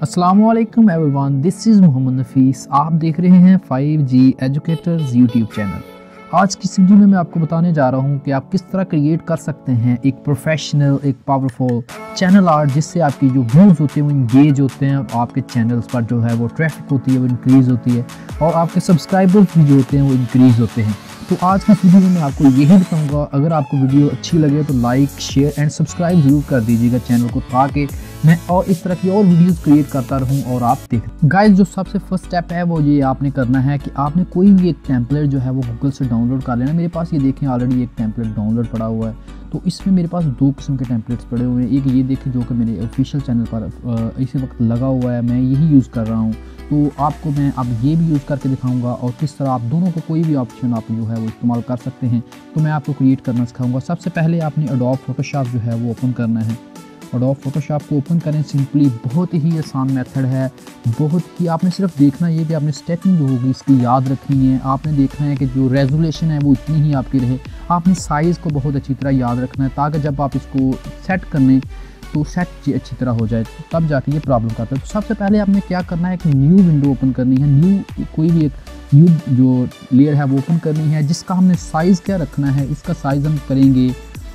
अस्सलामुअलैकुम everyone, this is Mohammad Nafees. आप देख रहे हैं 5G एजुकेटर्स यूट्यूब चैनल। आज की इस वीडियो में मैं आपको बताने जा रहा हूं कि आप किस तरह क्रिएट कर सकते हैं एक प्रोफेशनल, एक पावरफुल चैनल आर्ट, जिससे आपकी जो व्यूज़ होते हैं वो इंगेज होते हैं और आपके चैनल्स पर जो है वो ट्रैफिक होती है वो इंक्रीज़ होती है और आपके सब्सक्राइबर्स भी जो होते हैं वो इंक्रीज़ होते हैं। तो आज का वीडियो में मैं आपको यही बताऊंगा। अगर आपको वीडियो अच्छी लगे तो लाइक, शेयर एंड सब्सक्राइब जरूर कर दीजिएगा चैनल को, ताकि मैं और इस तरह की और वीडियोस क्रिएट करता रहूं और आप देखें। गाइस, जो सबसे फर्स्ट स्टेप है वो ये आपने करना है कि आपने कोई भी एक टेम्पलेट जो है वो गूगल से डाउनलोड कर लेना। मेरे पास ये देखें ऑलरेडी एक टेम्पलेट डाउनलोड पड़ा हुआ है। तो इसमें मेरे पास दो किस्म के टेम्पलेट्स पड़े हुए हैं। एक ये देखें जो कि मेरे ऑफिशियल चैनल पर इसी वक्त लगा हुआ है, मैं यही यूज़ कर रहा हूँ। तो आपको मैं अब ये भी यूज़ करके दिखाऊंगा और किस तरह आप दोनों को कोई भी ऑप्शन आप जो है वो इस्तेमाल कर सकते हैं। तो मैं आपको क्रिएट करना सिखाऊंगा। सबसे पहले आपने एडोब फोटोशॉप जो है वो ओपन करना है। एडोब फोटोशॉप को ओपन करें सिंपली, बहुत ही आसान मेथड है। बहुत ही आपने सिर्फ देखना ये कि आपने स्टेपिंग जो होगी इसकी याद रखनी है। आपने देखना है कि जो रेजोल्यूशन है वो इतनी ही आपकी रहे। आपने साइज़ को बहुत अच्छी तरह याद रखना है ताकि जब आप इसको सेट करने तो सेट अच्छी तरह हो जाए, तब जाके ये प्रॉब्लम करता है। तो सबसे पहले आपने क्या करना है कि न्यू विंडो ओपन करनी है। न्यू कोई भी एक न्यू जो लेयर है वो ओपन करनी है, जिसका हमने साइज़ क्या रखना है। इसका साइज़ हम करेंगे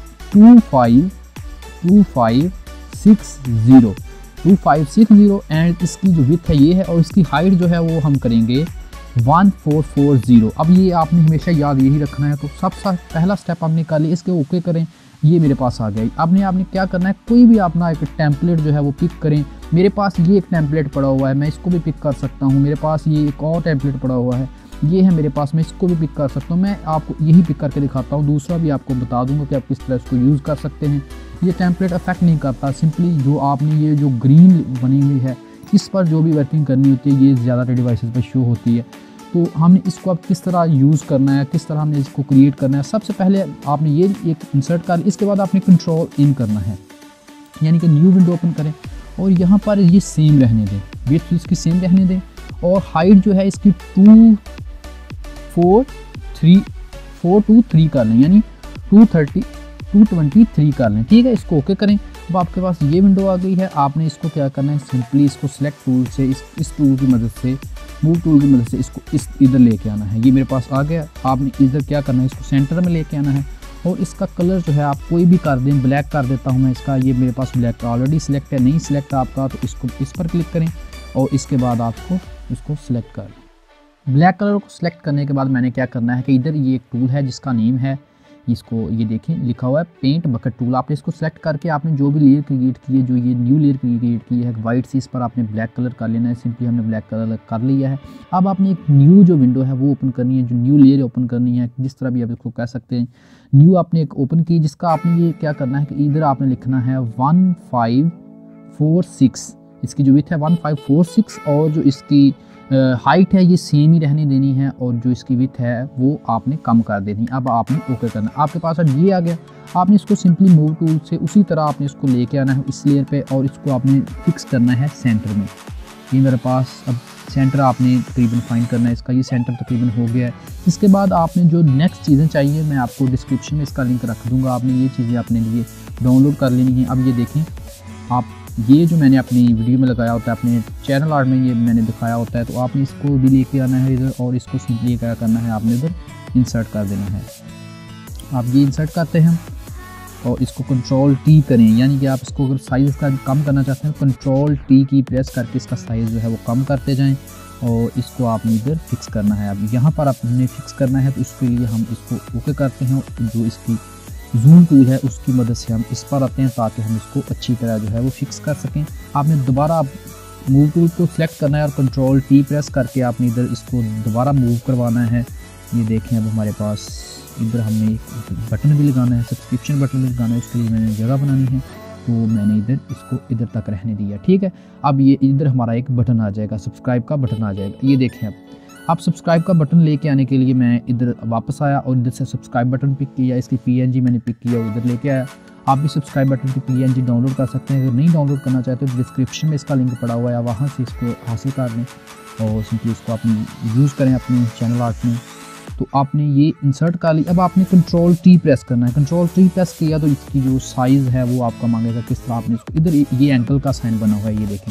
2560 एंड इसकी जो विड्थ है ये है और इसकी हाइट जो है वो हम करेंगे 1440। अब ये आपने हमेशा याद यही रखना है। तो सबसे पहला स्टेप आपने कर लिया, इसके ओके करें। ये मेरे पास आ गया। आपने क्या करना है, कोई भी अपना एक टेम्पलेट जो है वो पिक करें। मेरे पास ये एक टेम्पलेट पड़ा हुआ है, मैं इसको भी पिक कर सकता हूँ। मेरे पास ये एक और टेम्पलेट पड़ा हुआ है, ये है मेरे पास, मैं इसको भी पिक कर सकता हूँ। मैं आपको यही पिक करके दिखाता हूँ, दूसरा भी आपको बता दूंगा कि आप किस तरह इसको यूज़ कर सकते हैं। ये टेम्पलेट अफेक्ट नहीं करता, सिंपली जो आपने ये जो ग्रीन बनी हुई है इस पर जो भी वर्किंग करनी होती है ये ज़्यादातर डिवाइसेस पर शो होती है। तो हमने इसको अब किस तरह यूज़ करना है, किस तरह हमने इसको क्रिएट करना है। सबसे पहले आपने ये एक इंसर्ट कर, इसके बाद आपने कंट्रोल इन करना है, यानी कि न्यू विंडो ओपन करें और यहाँ पर ये सेम रहने दें, विड्थ इसकी सेम रहने दें और हाइट जो है इसकी 423 कर लें, यानी 223 कर लें। ठीक है, इसको ओके करें। अब आपके पास ये विंडो आ गई है। आपने इसको क्या करना है, सिंपली इसको सिलेक्ट टूल से इस टूल की मदद से, मूव टूल की मदद से इसको इधर लेके आना है। ये मेरे पास आ गया। आपने इधर क्या करना है, इसको सेंटर में लेके आना है और इसका कलर जो है आप कोई भी कर दें। ब्लैक कर देता हूँ मैं इसका, ये मेरे पास ब्लैक ऑलरेडी सिलेक्ट है, नहीं सिलेक्ट है आपका तो इसको इस पर क्लिक करें और इसके बाद आपको इसको सिलेक्ट कर लें। ब्लैक कलर को सिलेक्ट करने के बाद मैंने क्या करना है कि इधर ये एक टूल है जिसका नेम है, इसको ये देखें लिखा हुआ है पेंट बकेट टूल। आपने इसको सेलेक्ट करके आपने जो भी लेयर क्रिएट की है, जो ये न्यू लेयर क्रिएट की है वाइट सी, इस पर आपने ब्लैक कलर कर लेना है। सिंपली हमने ब्लैक कलर कर लिया है। अब आपने एक न्यू जो विंडो है वो ओपन करनी है, जो न्यू लेयर ओपन करनी है, जिस तरह भी आप इसको कह सकते हैं। न्यू आपने एक ओपन की, जिसका आपने ये क्या करना है कि इधर आपने लिखना है 1546। इसकी जो विड्थ है 1546 और जो इसकी हाइट है ये सेम ही रहने देनी है और जो इसकी विड्थ है वो आपने कम कर देनी। अब आपने ओके करना। आपके पास अब ये आ गया। आपने इसको सिंपली मूव टूल से उसी तरह आपने इसको लेके आना है इस लेयर पे और इसको आपने फिक्स करना है सेंटर में। ये मेरे पास अब सेंटर आपने तकरीबन फाइंड करना है इसका, ये सेंटर तकरीबन हो गया है। इसके बाद आपने जो नेक्स्ट चीज़ें चाहिए मैं आपको डिस्क्रिप्शन में इसका लिंक रख दूँगा, आपने ये चीज़ें अपने लिए डाउनलोड कर लेनी है। अब ये देखें आप, ये जो मैंने अपनी वीडियो में लगाया होता है, अपने चैनल आर्ट में ये मैंने दिखाया होता है, तो आपने इसको भी लेके आना है इधर और इसको सिंपली क्या करना है, आपने इधर इंसर्ट कर देना है। आप ये इंसर्ट करते हैं और इसको कंट्रोल टी करें, यानी कि आप इसको अगर साइज़ का कम करना चाहते हैं कंट्रोल टी की प्रेस करके इसका साइज़ जो है वो कम करते जाएँ और इसको आपने इधर फिक्स करना है। अब यहाँ पर आपने फिक्स करना है तो इसके लिए हम इसको ओके करते हैं। जो इसकी जूम टूल है उसकी मदद से हम इस पर आते हैं ताकि हम इसको अच्छी तरह जो है वो फिक्स कर सकें। आपने दोबारा मूव टूल को सिलेक्ट करना है और कंट्रोल टी प्रेस करके आपने इधर इसको दोबारा मूव करवाना है। ये देखें अब हमारे पास इधर हमने एक बटन भी लगाना है, सब्सक्रिप्शन बटन भी लगाना है, उसके लिए मैंने जगह बनानी है तो मैंने इधर इसको इधर तक रहने दिया। ठीक है, अब ये इधर हमारा एक बटन आ जाएगा, सब्सक्राइब का बटन आ जाएगा। ये देखें अब सब्सक्राइब का बटन लेके आने के लिए मैं इधर वापस आया और इधर से सब्सक्राइब बटन पिक किया, इसकी PNG मैंने पिक किया, उधर लेके आया। आप भी सब्सक्राइब बटन की PNG डाउनलोड कर सकते हैं। अगर नहीं डाउनलोड करना चाहते तो डिस्क्रिप्शन में इसका लिंक पड़ा हुआ है, वहाँ से इसको हासिल कर लें और सिंपली इसको अपनी यूज़ करें अपने चैनल आर्ट में। तो आपने ये इंसर्ट कर ली। अब आपने कंट्रोल टी प्रेस करना है। कंट्रोल टी प्रेस किया तो इसकी जो साइज़ है वो आपका मांगेगा किस तरह आपने इसको, इधर ये एंकल का साइन बना हुआ है, ये देखें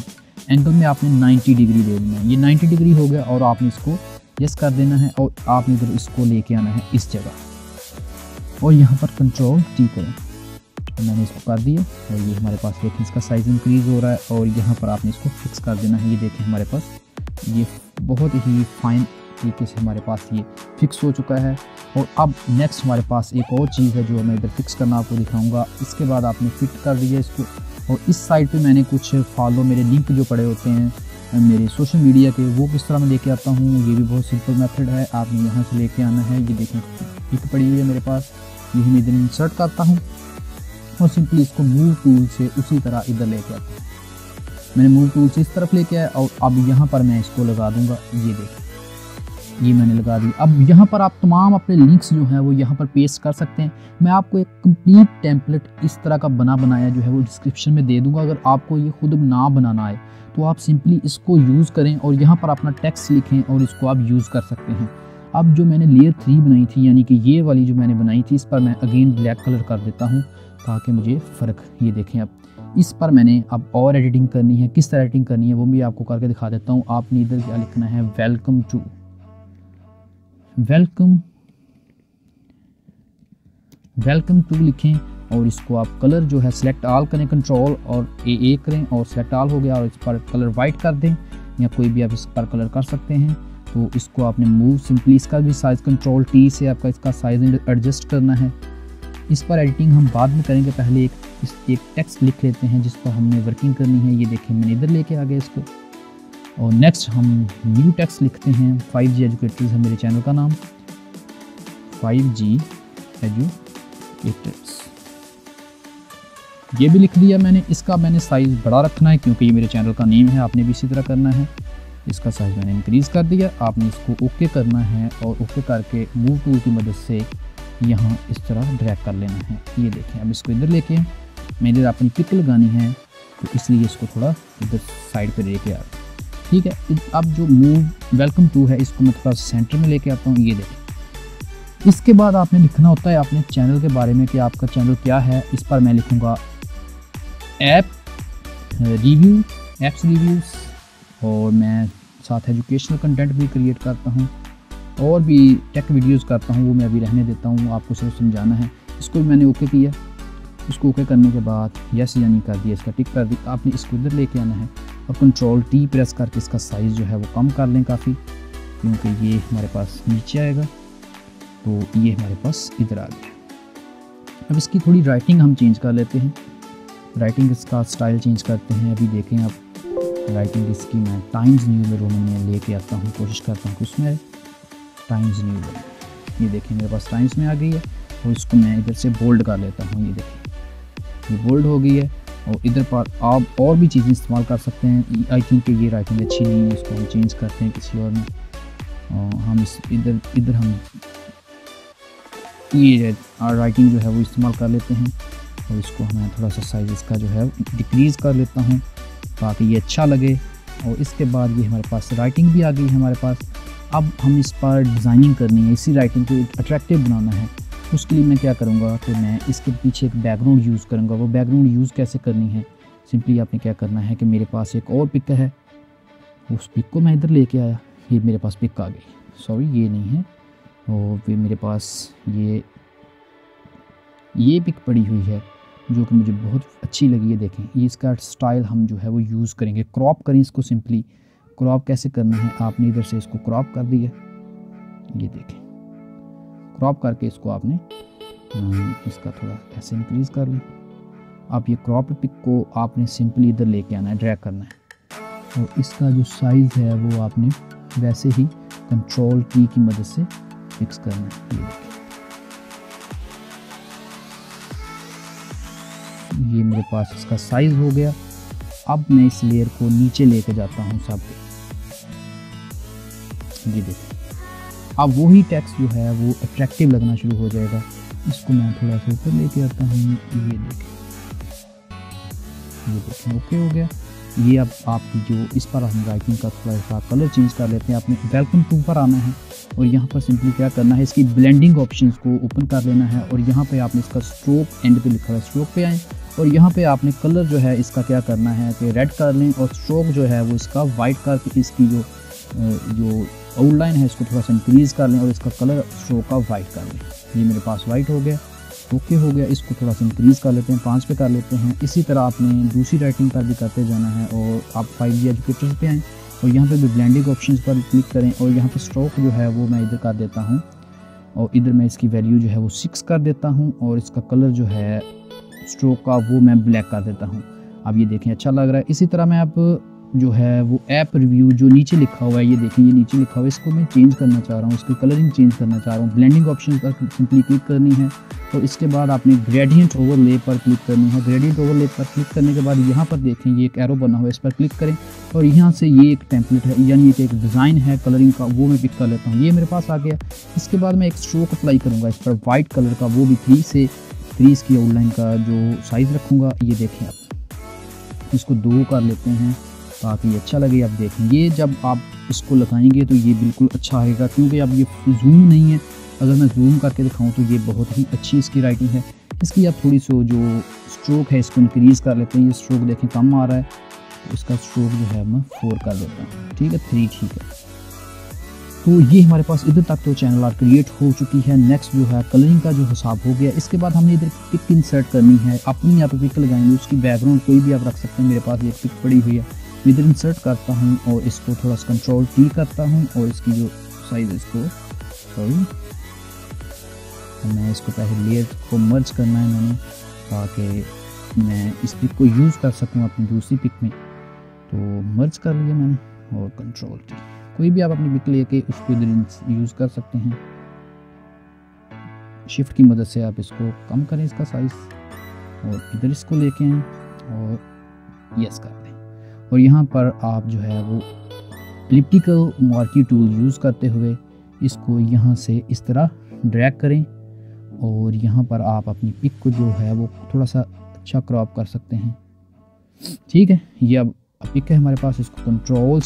एंगल में आपने 90 डिग्री दे देना है। ये 90 डिग्री हो गया और आपने इसको यस कर देना है और आपने इधर इसको लेके आना है इस जगह और यहाँ पर कंट्रोल टी करें। तो मैंने इसको कर दिया और ये हमारे पास देखें इसका साइज़ इंक्रीज़ हो रहा है और यहाँ पर आपने इसको फिक्स कर देना है। ये देखें हमारे पास ये बहुत ही फाइन तरीके से हमारे पास ये फिक्स हो चुका है। और अब नेक्स्ट हमारे पास एक और चीज़ है जो मैं इधर फिक्स करना आपको दिखाऊंगा। इसके बाद आपने फिट कर दिया इसको और इस साइड पे मैंने कुछ फॉलो मेरे लिंक जो पड़े होते हैं मेरे सोशल मीडिया के, वो किस तरह मैं लेके आता हूँ। ये भी बहुत सिंपल मेथड है, आपने यहाँ से लेके आना है। ये देखें लिंक पड़ी हुई है मेरे पास, यही मैं इधर इंसर्ट करता हूँ और सिंपली इसको मूव टूल से उसी तरह इधर लेके आता हूँ। मैंने मूव टूल से इस तरफ लेके आया और अब यहाँ पर मैं इसको लगा दूंगा। ये देखें ये मैंने लगा दी। अब यहाँ पर आप तमाम अपने लिंक्स जो हैं वो यहाँ पर पेस्ट कर सकते हैं। मैं आपको एक कंप्लीट टेम्पलेट इस तरह का बनाया जो है वो डिस्क्रिप्शन में दे दूंगा। अगर आपको ये खुद ना बनाना आए तो आप सिंपली इसको यूज़ करें और यहाँ पर अपना टेक्स्ट लिखें और इसको आप यूज़ कर सकते हैं। अब जो मैंने लेयर 3 बनाई थी, यानी कि ये वाली जो मैंने बनाई थी, इस पर मैं अगेन ब्लैक कलर कर देता हूँ ताकि मुझे फ़र्क, ये देखें अब इस पर मैंने अब और एडिटिंग करनी है। किस तरह एडिटिंग करनी है वो भी आपको करके दिखा देता हूँ। आपने इधर क्या लिखना है, वेलकम टू लिखें और इसको आप कलर जो है सिलेक्ट आल करें, कंट्रोल और ए करें और सिलेक्ट आल हो गया और इस पर कलर वाइट कर दें या कोई भी आप इस पर कलर कर सकते हैं। तो इसको आपने मूव सिंपली इसका भी साइज़ कंट्रोल टी से आपका इसका साइज़ एडजस्ट करना है। इस पर एडिटिंग हम बाद में करेंगे, पहले एक टेक्स्ट लिख लेते हैं जिस पर हमने वर्किंग करनी है। ये देखें मैंने इधर लेके आ गया इसको और नेक्स्ट हम न्यू टेक्स्ट लिखते हैं। 5G एजुकेटर्स है मेरे चैनल का नाम, 5G एजुकेटर्स, ये भी लिख दिया मैंने। इसका मैंने साइज़ बड़ा रखना है क्योंकि ये मेरे चैनल का नेम है, आपने भी इसी तरह करना है। इसका साइज़ मैंने इंक्रीज़ कर दिया। आपने इसको ओके करना है और ओके करके मूव टूल की मदद से यहाँ इस तरह ड्रैग कर लेना है। ये देखें अब इसको इधर लेके मैंने इधर अपनी पिक लगानी है तो इसलिए इसको थोड़ा इधर साइड पे लेके आ, ठीक है। अब जो मूव वेलकम टू है इसको मैं थोड़ा सेंटर में लेके आता हूँ। ये देखें इसके बाद आपने लिखना होता है अपने चैनल के बारे में कि आपका चैनल क्या है। इस पर मैं लिखूँगा एप्स रिव्यूज़ और मैं साथ एजुकेशनल कंटेंट भी क्रिएट करता हूँ और भी टेक वीडियोस करता हूँ, वो मैं अभी रहने देता हूँ, आपको सिर्फ समझाना है। इसको भी मैंने ओके किया। इसको ओके करने के बाद यस यानी कर दिया, इसका टिक कर दिया। आपने इसको इधर लेके आना है और कंट्रोल टी प्रेस करके इसका साइज़ जो है वो कम कर लें काफ़ी, क्योंकि ये हमारे पास नीचे आएगा तो ये हमारे पास इधर आ गया। अब इसकी थोड़ी राइटिंग हम चेंज कर लेते हैं, राइटिंग इसका स्टाइल चेंज करते हैं। अभी देखें आप राइटिंग इसकी मैं टाइम्स न्यू में रोमन में लेके आता हूँ, कोशिश करता हूँ कि उसमें टाइम्स न्यू में। ये देखें मेरे पास टाइम्स में आ गई है और इसको मैं इधर से बोल्ड कर लेता हूँ। ये देखें ये बोल्ड हो गई है और इधर पर आप और भी चीज़ें इस्तेमाल कर सकते हैं। आई थिंक ये राइटिंग अच्छी नहीं है, इसको हम चेंज करते हैं किसी और में। हम इस इधर हम ये राइटिंग जो है वो इस्तेमाल कर लेते हैं और इसको मैं थोड़ा सा साइज़ इसका जो है डिक्रीज़ कर लेता हूँ ताकि ये अच्छा लगे। और इसके बाद ये हमारे पास राइटिंग भी आ गई है हमारे पास। अब हम इस पर डिज़ाइनिंग करनी है, इसी राइटिंग को अट्रैक्टिव बनाना है। उसके लिए मैं क्या करूँगा तो मैं इसके पीछे एक बैकग्राउंड यूज़ करूँगा। वो बैकग्राउंड यूज़ कैसे करनी है, सिंपली आपने क्या करना है कि मेरे पास एक और पिक है, उस पिक को मैं इधर लेके आया। ये मेरे पास पिक आ गई, सॉरी ये नहीं है, और फिर मेरे पास ये पिक पड़ी हुई है जो कि मुझे बहुत अच्छी लगी है। देखें ये इसका स्टाइल हम जो है वो यूज़ करेंगे। क्रॉप करें इसको, सिंपली क्रॉप कैसे करना है, आपने इधर से इसको क्रॉप कर दिया। ये देखें क्रॉप करके इसको आपने इसका थोड़ा ऐसे इंक्रीज़ कर लें। आप ये क्रॉप पिक को आपने सिंपली इधर लेके आना है, ड्रैग करना है और इसका जो साइज़ है वो आपने वैसे ही कंट्रोल की मदद से फिक्स करना है। ये देखें ये मेरे पास इसका साइज़ हो गया। अब मैं इस लेयर को नीचे लेके जाता हूँ सब। ये देखें अब वही टेक्स्ट जो है वो अट्रैक्टिव लगना शुरू हो जाएगा। इसको मैं थोड़ा सा ऊपर लेके आता हूँ। ये देखें ओके हो गया। ये अब आपकी जो इस पर हम राइटिंग का थोड़ा सा कलर चेंज कर लेते हैं। आपने वेलकम टू पर आना है और यहाँ पर सिंपली क्या करना है, इसकी ब्लेंडिंग ऑप्शंस को ओपन कर लेना है और यहाँ पे आपने इसका स्ट्रोक एंड पे लिखा है, स्ट्रोक पे आए और यहाँ पे आपने कलर जो है इसका क्या करना है कि रेड कर लें और स्ट्रोक जो है वो इसका वाइट करके इसकी जो आउटलाइन है इसको थोड़ा सा इंक्रीज़ कर लें और इसका कलर स्ट्रोक का वाइट कर लें। ये मेरे पास वाइट हो गया, ओके हो गया। इसको थोड़ा सा इंक्रीज़ कर लेते हैं, 5 पे कर लेते हैं। इसी तरह आपने दूसरी राइटिंग पर भी करते जाना है और आप 5G एजुकेटर्स पे आएँ और यहाँ पे भी ब्लेंडिंग ऑप्शंस पर क्लिक करें और यहाँ पे स्ट्रोक जो है वो मैं इधर कर देता हूँ और इधर मैं इसकी वैल्यू जो है वो 6 कर देता हूँ और इसका कलर जो है स्ट्रोक का वो मैं ब्लैक कर देता हूँ। अब ये देखें अच्छा लग रहा है। इसी तरह मैं अब जो है वो ऐप रिव्यू जो नीचे लिखा हुआ है, ये देखें ये नीचे लिखा हुआ है, इसको मैं चेंज करना चाह रहा हूँ, इसकी कलरिंग चेंज करना चाह रहा हूँ। ब्लेंडिंग ऑप्शन पर सिंपली क्लिक करनी है और इसके बाद आपने ग्रेडियंट ओवरले पर क्लिक करनी है। ग्रेडियंट ओवरले पर क्लिक करने के बाद यहाँ पर देखें ये एक एरो बना हुआ है, इस पर क्लिक करें और यहाँ से ये एक टेम्पलेट है यानी एक डिज़ाइन है कलरिंग का, वो मैं पिक कर लेता हूँ। ये मेरे पास आ गया। इसके बाद मैं एक स्ट्रोक अप्लाई करूँगा इस पर वाइट कलर का, वो भी 3 से 3 इसकी आउटलाइन का जो साइज़ रखूँगा। ये देखें आप इसको 2 कर लेते हैं ताकि अच्छा लगे। आप देखें ये जब आप इसको लगाएंगे तो ये बिल्कुल अच्छा आएगा, क्योंकि अब ये जूम नहीं है। अगर मैं जूम करके दिखाऊं तो ये बहुत ही अच्छी इसकी राइटिंग है। इसकी आप थोड़ी सी जो स्ट्रोक है इसको इंक्रीज़ कर लेते हैं। ये स्ट्रोक देखें कम आ रहा है तो इसका स्ट्रोक जो है मैं 4 कर देता हूँ, ठीक है 3 ठीक है। तो ये हमारे पास इधर तक तो चैनल आर्ट क्रिएट हो चुकी है। नेक्स्ट जो है कलरिंग का जो हिसाब हो गया। इसके बाद हमने इधर पिक इंसर्ट करनी है। अपनी यहाँ पे पिक लगाएंगे, उसकी बैकग्राउंड कोई भी आप रख सकते हैं। मेरे पास ये पिक पड़ी हुई है, इधर इंसर्ट करता हूँ और इसको थोड़ा सा कंट्रोल T करता हूँ और इसकी जो साइज़ इसको मैं इसको पहले लेयर को मर्ज करना है मैंने, ताकि मैं इस पिक को यूज़ कर सकूँ अपनी दूसरी पिक में। तो मर्ज कर लिया मैंने और कंट्रोल T। कोई भी आप अपनी पिक लेके उसको इधर यूज़ कर सकते हैं। शिफ्ट की मदद से आप इसको कम करें इसका साइज़ और इधर इसको लेके आएँ और यस कर दें। और यहाँ पर आप जो है वो एलिप्टिकल मार्की टूल यूज़ करते हुए इसको यहाँ से इस तरह ड्रैग करें और यहाँ पर आप अपनी पिक को जो है वो थोड़ा सा अच्छा क्रॉप कर सकते हैं, ठीक है। ये अब पिक है हमारे पास, इसको कंट्रोल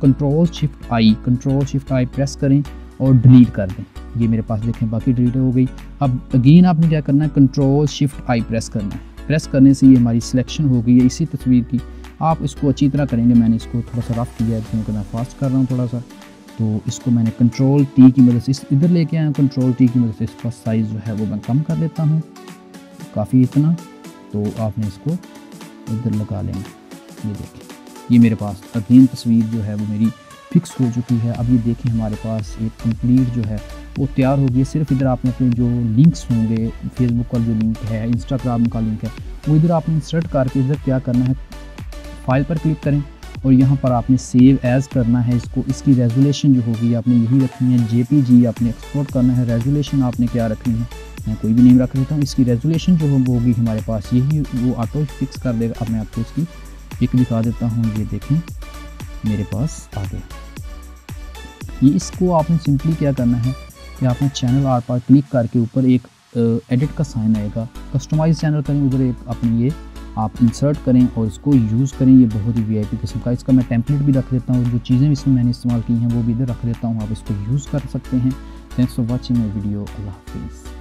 शिफ्ट आई प्रेस करें और डिलीट कर दें। ये मेरे पास देखें बाकी डिलीट हो गई। अब अगेन आपने क्या करना है, कंट्रोल शिफ्ट आई प्रेस करना है। प्रेस करने से ये हमारी सिलेक्शन हो गई है इसी तस्वीर की। आप इसको अच्छी तरह करेंगे। मैंने इसको थोड़ा सा रफ किया है क्योंकि मैं फास्ट कर रहा हूँ थोड़ा सा, तो इसको मैंने कंट्रोल T की मदद से इधर लेके आया हूँ। कंट्रोल T की मदद से इसका साइज़ जो है वो मैं कम कर देता हूँ काफ़ी इतना। तो आपने इसको इधर लगा लेंगे। ये देखें ये मेरे पास अगेन तस्वीर जो है वो मेरी फिक्स हो चुकी है। अब ये देखें हमारे पास एक कंप्लीट जो है वो तैयार हो गई। सिर्फ इधर आपने अपने जो लिंक्स होंगे, फेसबुक का जो लिंक है, इंस्टाग्राम का लिंक है, वो इधर आपने इंसर्ट करके इधर क्या करना है, फाइल पर क्लिक करें और यहाँ पर आपने सेव एज़ करना है इसको। इसकी रेजोल्यूशन जो होगी आपने यही रखनी है, JPG आपने एक्सपोर्ट करना है। रेजोल्यूशन आपने क्या रखनी है, मैं कोई भी नेम रख देता हूँ। इसकी रेजोल्यूशन जो होगी हमारे पास यही वो ऑटो फिक्स कर देगा। अब मैं आपको इसकी पिक दिखा देता हूँ। ये देखें मेरे पास आ गया। ये इसको आपने सिंपली क्या करना है कि आपने चैनल आर्ट पर क्लिक करके ऊपर एक एडिट का साइन आएगा, कस्टमाइज चैनल करें, उधर एक अपनी ये आप इंसर्ट करें और इसको यूज़ करें। ये बहुत ही VIP किस्म का, इसका मैं टेम्पलेट भी रख देता हूँ। जो चीज़ें इसमें मैंने इस्तेमाल की हैं वो भी इधर रख देता हूँ, आप इसको यूज़ कर सकते हैं। Thanks for watching my video. अल्लाह हाफिज़।